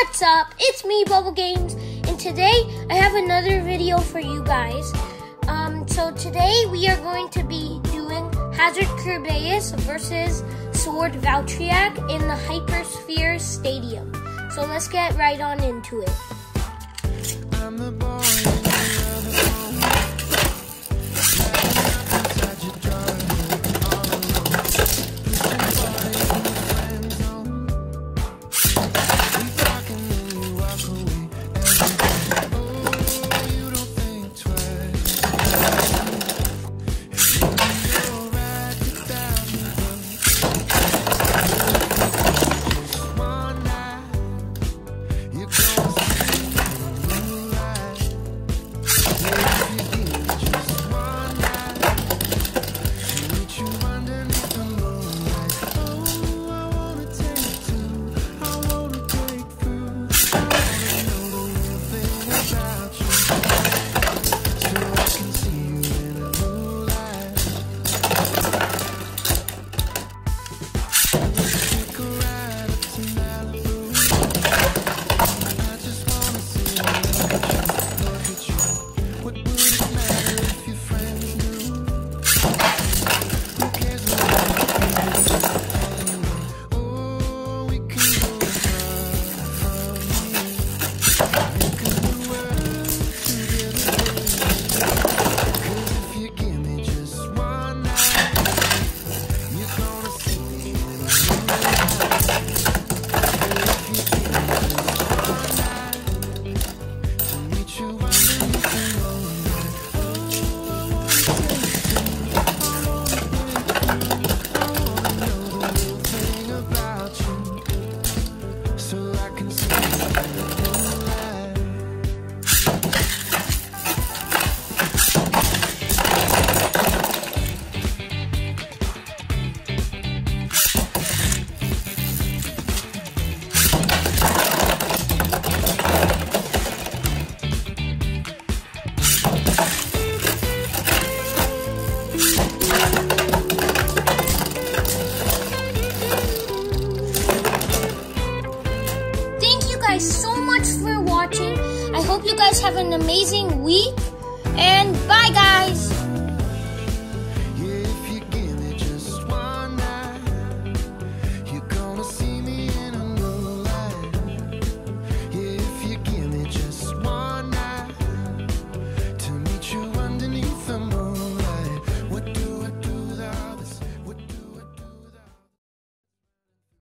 What's up? It's me, Bubble Games, and today I have another video for you guys. So today we are going to be doing Hazard Kerbeus versus Sword Valtryek in the Hypersphere Stadium. So let's get right on into it. I'm the boy. So much for watching. I hope you guys have an amazing week, and bye guys.